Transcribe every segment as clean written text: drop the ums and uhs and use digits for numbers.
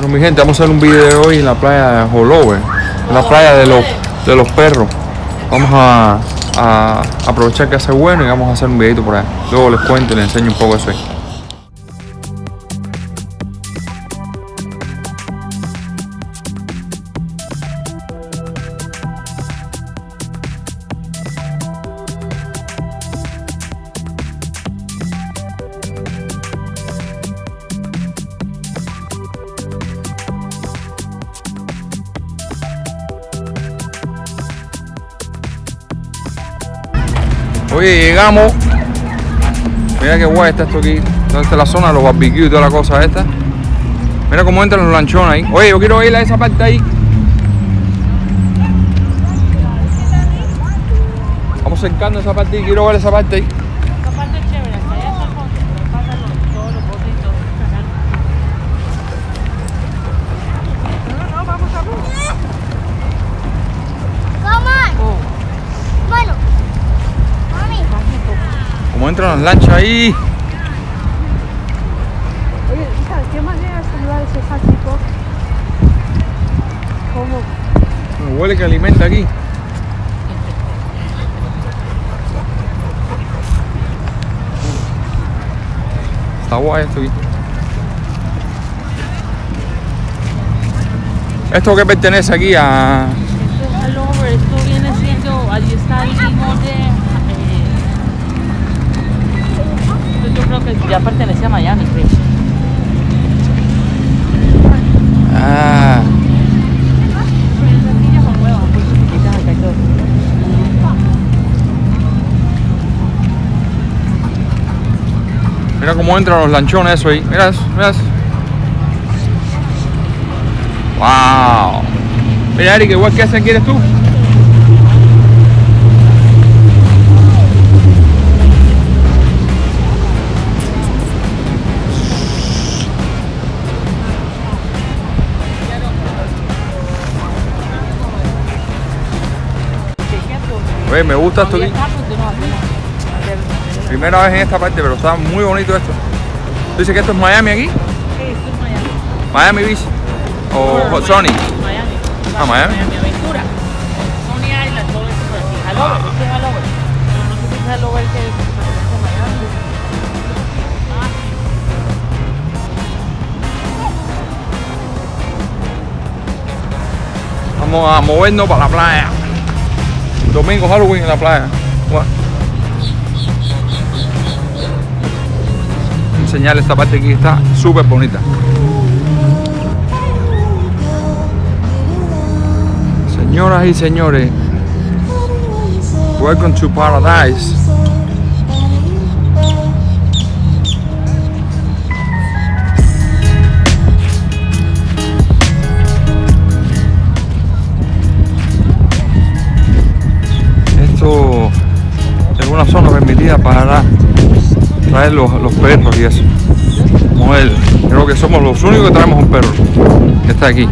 Bueno, mi gente, vamos a hacer un video hoy en la playa de Haulover, en la playa de los perros. Vamos a aprovechar que hace bueno y vamos a hacer un videito por ahí. Luego les cuento y les enseño un poco eso ahí. Oye, llegamos. Mira qué guay está esto aquí. Esta es la zona de los barbecues y toda la cosa esta. Mira cómo entran los lanchones ahí. Oye, yo quiero ir a esa parte ahí. Vamos cercando esa parte ahí. Quiero ver esa parte ahí. Esa parte es chévere. Hasta allá está el fondo. Pero pasan todos los botes y todo. No, vamos a ver. Bueno. Cómo entran las lanchas ahí. Oye, ¿sabes qué manera de saludar ese salchico? ¿Cómo? Me huele que alimenta aquí. Está guay esto aquí. ¿Esto qué pertenece aquí a...? Esto es Haulover. Esto viene siendo... Allí está el limón de... yo creo que ya pertenece a Miami, creo. Ah. Esas niñas son nuevas, muy chiquitas acá y todo. Mira cómo entran los lanchones eso ahí. Mira eso, mira eso. Wow. Mira, Eric, igual que ese quieres tú. Oye, me gusta esto aquí. Primera vez en esta parte, pero está muy bonito esto. ¿Tú dices que esto es Miami aquí? Sí, esto es Miami. Miami Beach o Sony. Miami. Ah, Miami. Miami Aventura. Sony Island, todo eso por aquí. Haulover, este es Haulover. Pero no sé si es Haulover que pertenece a Miami. Vamos a movernos para la playa. Domingo Halloween en la playa. Bueno. Enseñarles esta parte aquí, está súper bonita. Señoras y señores, welcome to paradise. Esto es una zona permitida para traer los perros y eso. Como él, creo que somos los únicos que traemos un perro que está aquí.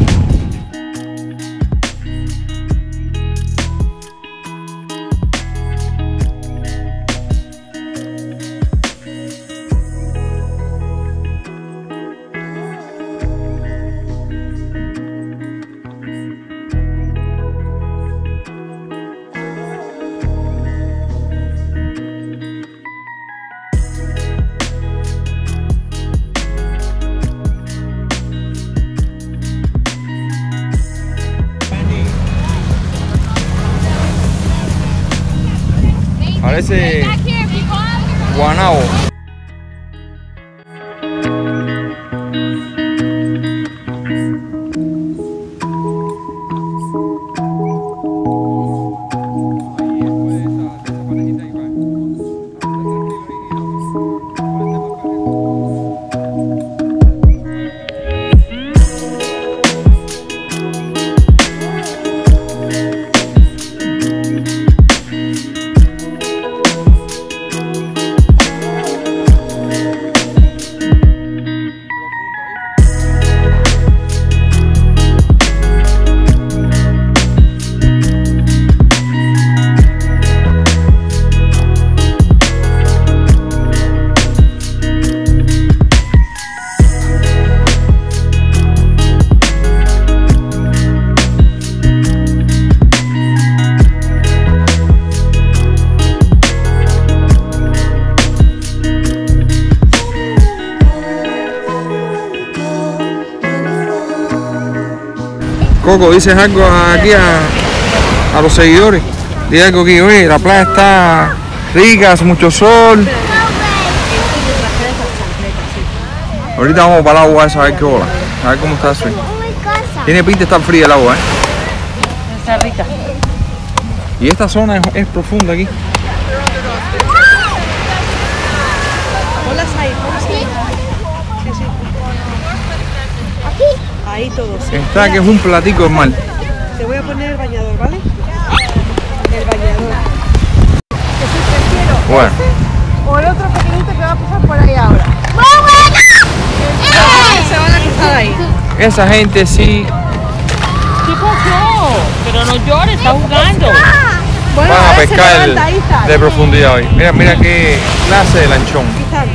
Parece guanabo. Coco, dices algo aquí a los seguidores. Dile algo aquí, oye, la playa está rica, hace mucho sol. Ahorita vamos para el agua esa, a ver qué bola. A ver cómo está eso. Tiene pinta de estar fría el agua, Está rica. Y esta zona es profunda aquí. Ponlas ahí, ponlas ahí. Sí, sí. Ahí todo, sí. Está que es un platico de mar. Te voy a poner el bañador, ¿vale? El bañador. Jesús, prefiero Bueno. o el otro pequeñito que va a pasar por ahí ahora. Se van a cruzar ahí. Esa gente sí ¿Qué pasó? Pero no llores, está jugando. Bueno, van a ahora se pescar levanta, ahí está. de profundidad hoy. Mira, mira qué clase de lanchón. Aquí está.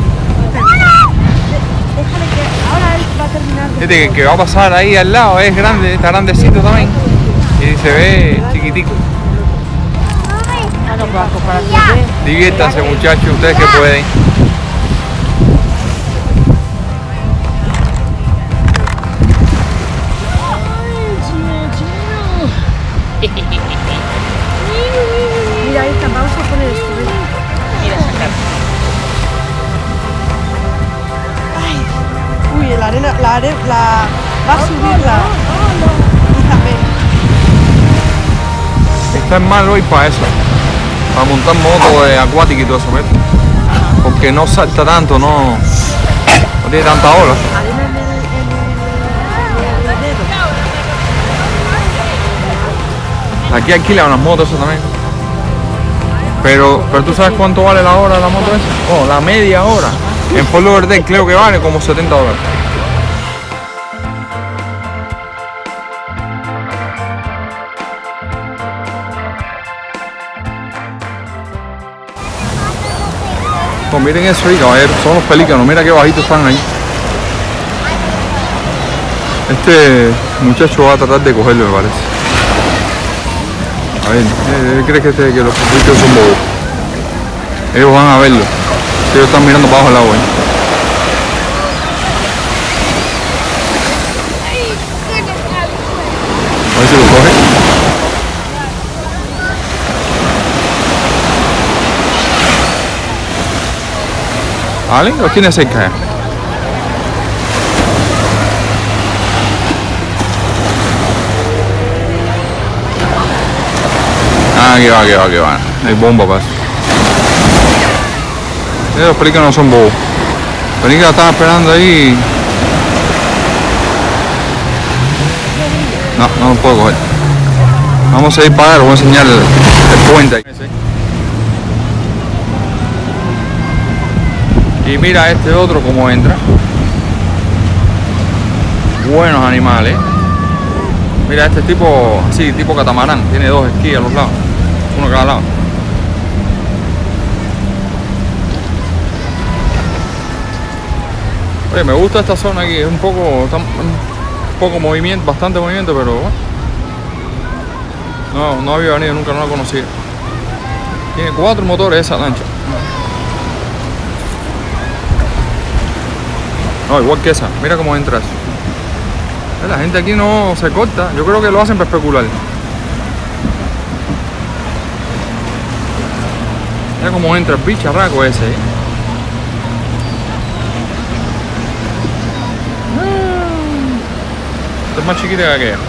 Déjale que ahora él va a terminar. Fíjate que el que va a pasar ahí al lado es grande, está grandecito también. Y se ve chiquitico. Bueno, Paco, para que veas. Diviértanse, muchachos, ustedes que pueden. Mira, ahí está, vamos a poner esto. Ven. Mira esa cara. Uy, la arena va a subir la. También. Está en mal hoy para eso. Para montar moto acuática y todo eso, ¿ves? Porque no salta tanto, no tiene tanta ola. Arena en el dedo. Aquí alquilan unas motos eso también. Pero tú sabes cuánto vale la hora de la moto esa. Oh, la media hora. En Fort Lauderdale creo que vale como $70. Pues miren eso ahí, caballeros, son los pelícanos, mira qué bajitos están ahí. Este muchacho va a tratar de cogerlo, me parece. A ver, ¿él cree que los pelícanos son bobos? Ellos van a verlo. Ellos están mirando para abajo el agua. A ver si lo coge. ¿Vale? Los tiene cerca ya. Ah, que va. Hay bomba para eso. Los pelícanos no son bobos. Los pelícanos estaban esperando ahí. No lo puedo coger. Vamos a ir para allá, les voy a enseñar el puente ahí. Y mira este otro cómo entra. Buenos animales. Mira este tipo, así, tipo catamarán. Tiene dos esquís a los lados. Uno a cada lado. Oye, me gusta esta zona aquí. Es un poco movimiento, bastante movimiento, pero bueno. No había venido nunca, no la conocía. Tiene 4 motores esa lancha. No, igual que esa. Mira cómo entras. La gente aquí no se corta. Yo creo que lo hacen para especular. Mira cómo entra el bicharraco ese. Esta es más chiquita que aquella.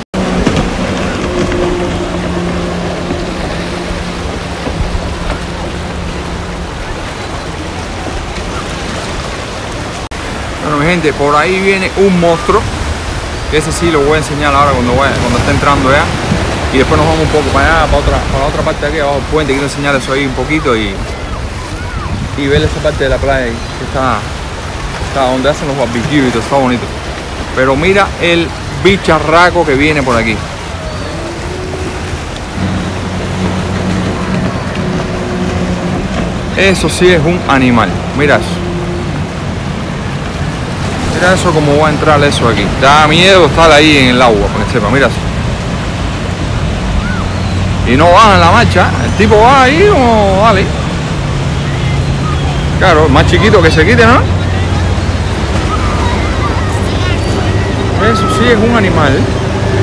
Bueno, mi gente, por ahí viene un monstruo. Ese sí lo voy a enseñar ahora cuando esté entrando ya. Y después nos vamos un poco para allá, para la otra parte de aquí abajo del puente. Quiero enseñar eso ahí un poquito y ver esa parte de la playa ahí, que está donde hacen los barbecues y todo, está bonito. Pero mira el bicharraco que viene por aquí. Eso sí es un animal. Mira eso. Mira eso como va a entrar eso aquí. Da miedo estar ahí en el agua, para que sepa. Mira eso. Y no baja en la marcha. El tipo va ahí como vale. Claro, más chiquito que se quite, ¿no? Eso sí es un animal.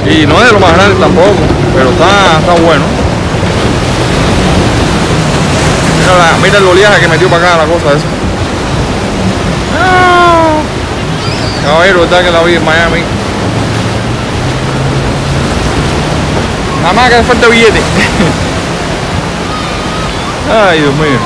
Y no es de lo más grande tampoco, pero está bueno. Mira el oleaje que metió para acá la cosa esa. Caballero, ¿verdad que la vi en Miami? Nada más que le falta billete. Ay, Dios mío.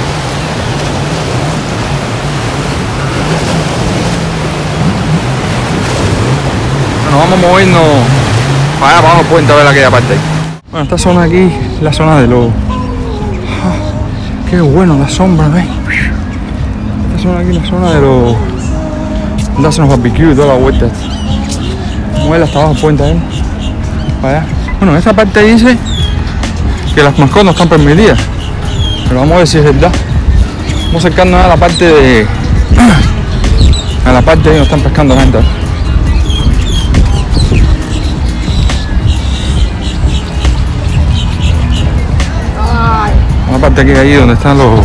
Bueno, vamos a movernos para allá, para abajo, puente a ver aquella parte ahí. Bueno, esta zona aquí es la zona de los... Qué bueno la sombra, ¿ves? Esta zona aquí es la zona de los... donde hacen los barbecues y toda la vuelta. Muela hasta abajo, puente ahí. Para allá. Bueno, en esta parte dice que las mascotas no están permitidas. Pero vamos a ver si es verdad. Vamos acercándonos a la parte de... a la parte de donde están pescando la gente. Una parte aquí ahí donde están los...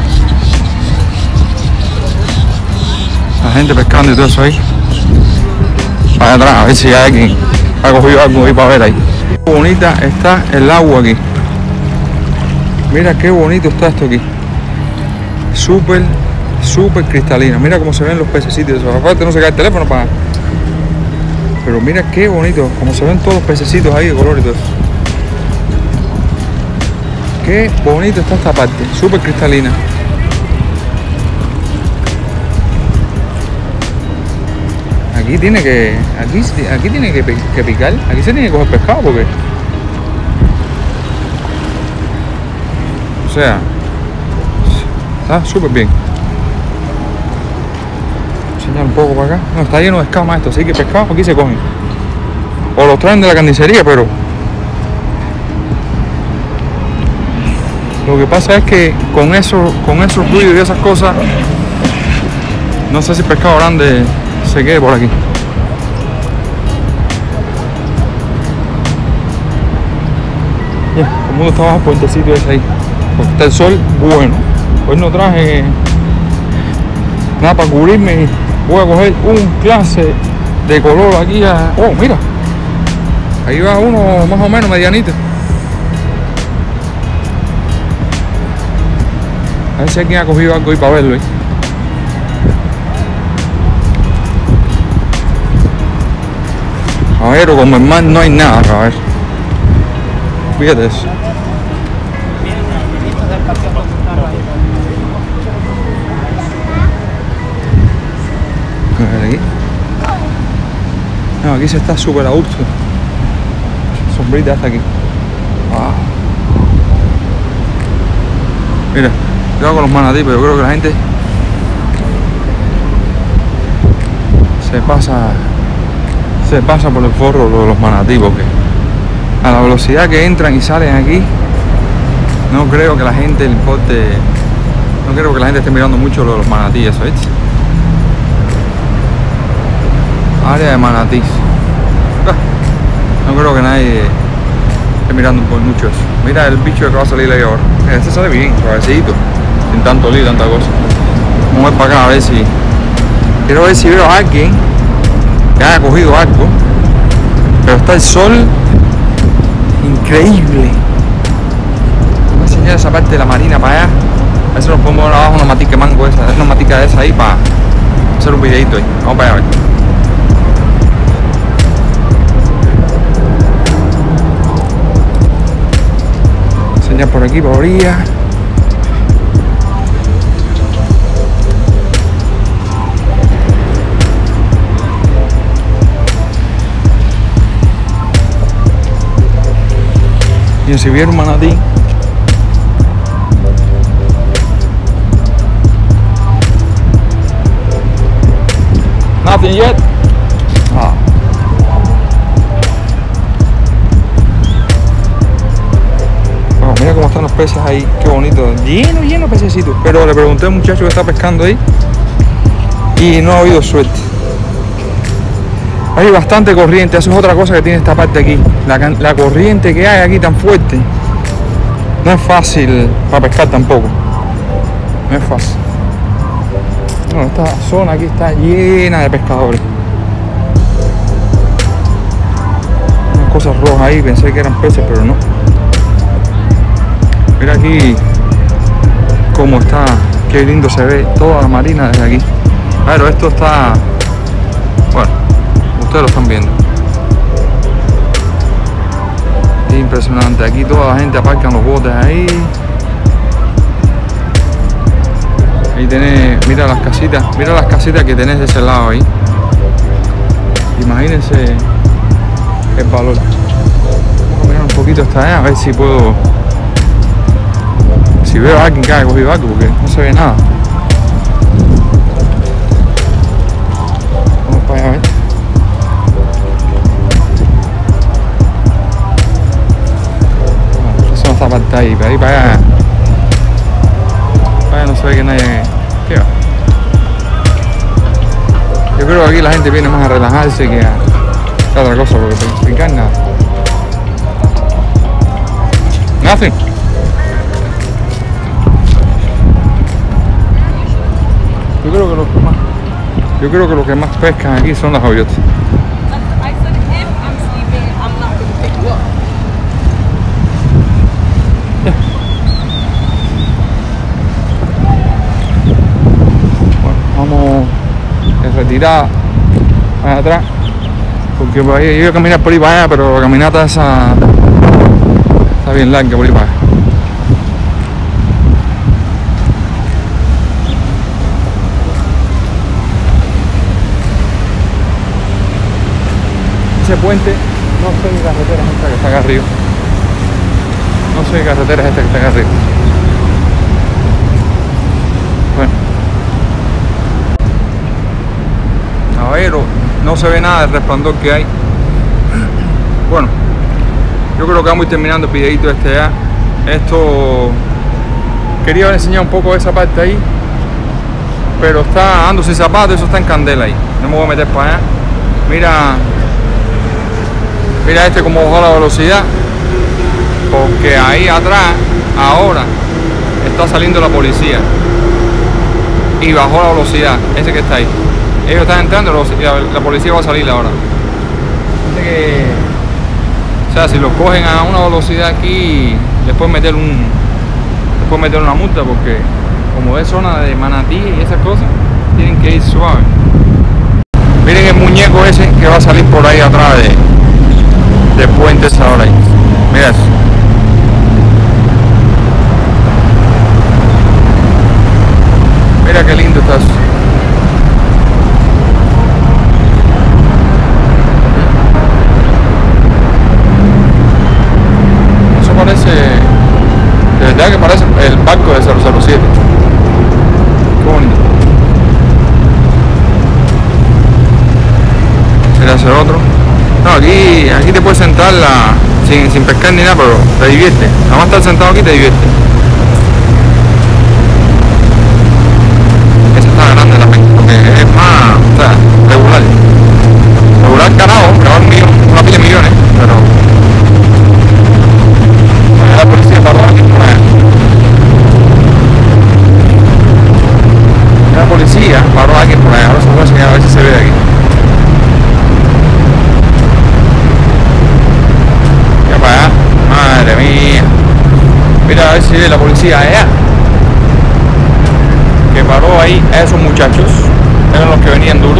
la gente pescando y todo eso ahí. Para atrás, a ver si hay alguien ha cogido algo ahí para ver ahí. Qué bonita está el agua aquí. Mira qué bonito está esto aquí. Súper cristalina. Mira cómo se ven los pececitos. Aparte no se cae el teléfono para... Pero mira qué bonito. Como se ven todos los pececitos ahí de color y todo eso. Qué bonito está esta parte. Súper cristalina. Aquí tiene que... Aquí tiene que picar. Aquí se tiene que coger pescado porque... O sea, está súper bien. Enseñar un poco para acá. No, está lleno de escamas esto, así que pescado aquí se cogen. O los traen de la carnicería, pero... Lo que pasa es que con esos ruidos y esas cosas, no sé si el pescado grande se quede por aquí. Ya, todo el mundo está bajo el puentecito ese ahí. Porque está el sol bueno. Hoy no traje nada para cubrirme y voy a coger un clase de color aquí a... Oh, mira. Ahí va uno más o menos medianito. A ver si alguien ha cogido algo ahí para verlo ahí. A ver, como el mar no hay nada, a ver. Fíjate eso. Aquí. No, aquí se está súper a gusto. Sombrita hasta aquí. Wow. Mira, cuidado con los manatí, pero yo creo que la gente se pasa por el forro lo de los manatí, porque a la velocidad que entran y salen aquí, no creo que la gente le importe, no creo que la gente esté mirando mucho lo de los manatí, eso, ¿viste? Área de manatís. No creo que nadie esté mirando por mucho eso. Mira el bicho que va a salir ahí ahora. Este sale bien, suavecito, sin tanto lío, tanta cosa. Vamos a ver para acá a ver si... Quiero ver si veo a alguien que haya cogido algo. Pero está el sol increíble. Voy a enseñar esa parte de la marina para allá. A ver si nos podemos ver abajo una matica de mango esa, una matica de esa ahí para hacer un videito ahí. Vamos para allá a ver. Enseñar por aquí, por orilla. Y si viera un manatí, nothing yet. Ah. Oh, mira cómo están los peces ahí, qué bonito, lleno de pececitos. Pero le pregunté a un muchacho que está pescando ahí y no ha habido suerte. Hay bastante corriente, eso es otra cosa que tiene esta parte aquí. La corriente que hay aquí tan fuerte. No es fácil para pescar tampoco. No es fácil. Bueno, esta zona aquí está llena de pescadores. cosas rojas ahí, pensé que eran peces, pero no. Mira aquí cómo está, qué lindo se ve toda la marina desde aquí. Claro, esto está, bueno, ustedes lo están viendo. Impresionante, aquí toda la gente aparca los botes ahí. Ahí tenés, mira las casitas que tenés de ese lado ahí. Imagínense el valor. Vamos a caminar un poquito hasta allá a ver si puedo, si veo a alguien que haya cogido algo, porque no se ve nada. Vamos para allá a ver. Bueno, eso no está apartado ahí, para ahí para allá. Para allá no se ve que nadie. ¿Qué va? Yo creo que aquí la gente viene más a relajarse que a otra cosa, porque explicar nada. Nothing. Yo creo que los que más pescan aquí son las gaviotas. Bueno, vamos a retirar allá atrás, porque por ahí, yo iba a caminar por ahí para allá, pero la caminata esa está bien larga por ahí para allá. Ese puente, no sé qué carretera es esta que está acá arriba. No sé qué carretera es esta que está acá arriba. Bueno. Caballero, no se ve nada del resplandor que hay. Bueno, yo creo que vamos a ir terminando el videito este ya. Esto, quería haber enseñado un poco de esa parte ahí, pero está ando sin zapatos, eso está en candela ahí. No me voy a meter para allá. Mira este como bajó la velocidad, porque ahí atrás ahora está saliendo la policía y bajó la velocidad, ese que está ahí. Ellos están entrando y la policía va a salir ahora. Así que, o sea, si los cogen a una velocidad aquí, les pueden meter una multa, porque como es zona de manatí y esas cosas, tienen que ir suave. Miren el muñeco ese que va a salir por ahí atrás de puentes ahora ahí. Mira eso. Mira qué lindo está eso. Eso parece, de verdad que parece el barco de 007. Qué bonito. Mira ese otro. No, aquí te puedes sentar sin pescar ni nada, pero te divierte. Nada más estar sentado aquí te divierte. Ese está grande también, porque es más, o sea, regular. Regular carajo, que va una pila de millones, pero la policía paró aquí por allá. La policía paró aquí por allá, ahora se puede enseñar a ver si se ve de aquí. Madre mía, mira a ver si ve la policía allá, que paró ahí a esos muchachos, eran los que venían duros,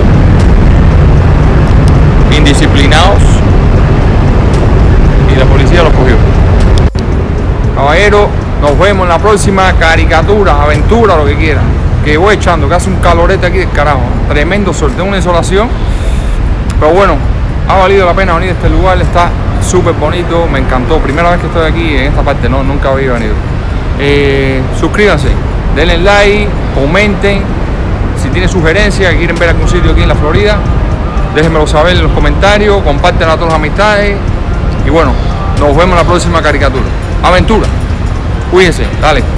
indisciplinados, y la policía los cogió. Caballero, nos vemos en la próxima caricatura, aventura, lo que quieran, que voy echando, que hace un calorete aquí del carajo, tremendo sol, tengo una insolación, pero bueno, ha valido la pena venir a este lugar, está súper bonito, me encantó, primera vez que estoy aquí en esta parte, no, nunca había venido. Suscríbanse, denle like, comenten, si tienen sugerencias, que quieren ver algún sitio aquí en la Florida, déjenmelo saber en los comentarios, comparten a todas las amistades, y bueno, nos vemos en la próxima caricatura, aventura, cuídense, dale.